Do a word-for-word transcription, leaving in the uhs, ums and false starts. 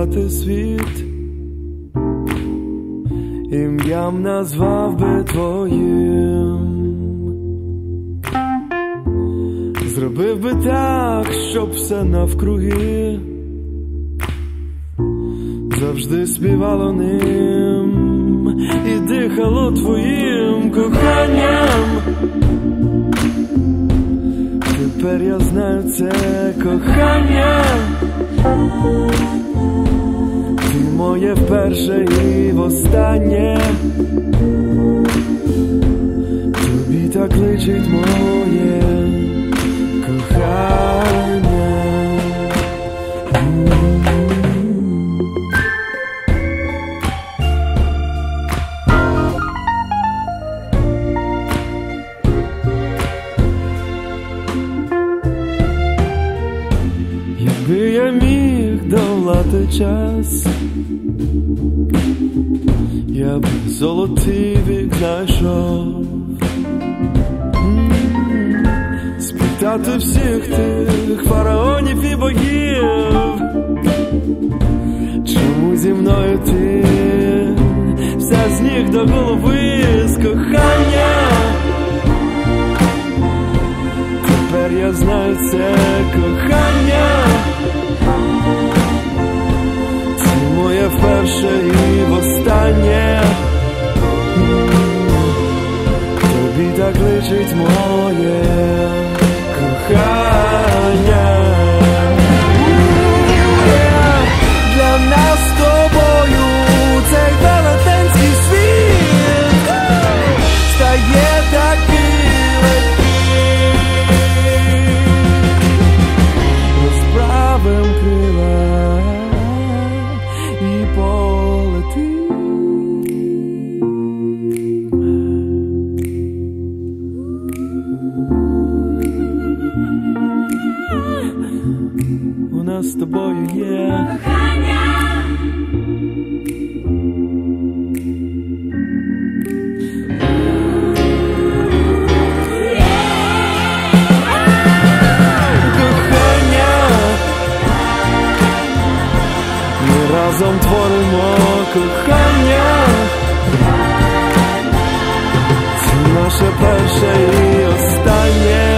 віддати світ, ім'ям назвав би твоїм. Зробив би так, щоб все навкруги завжди співало ним і дихало твоїм коханням. Тепер я знаю це кохання. Ти моє вперше і востаннє. Тобі так личить моє кохання. Якби я міг долати час, я б золотий вік знайшов. Спитати всіх тих фараонів і богів, чому зі мною ти вся з ніг до голови з кохання. Тепер я знаю це кохання. Це моє вперше і востаннє. Тобі так личить моє кохання. Для нас з тобою цей велетенський світ стає такий легкий. Розправим крила і полетим. У нас з тобою є кохання. Кохання. Ми разом творимо кохання. Це наше перше і останнє.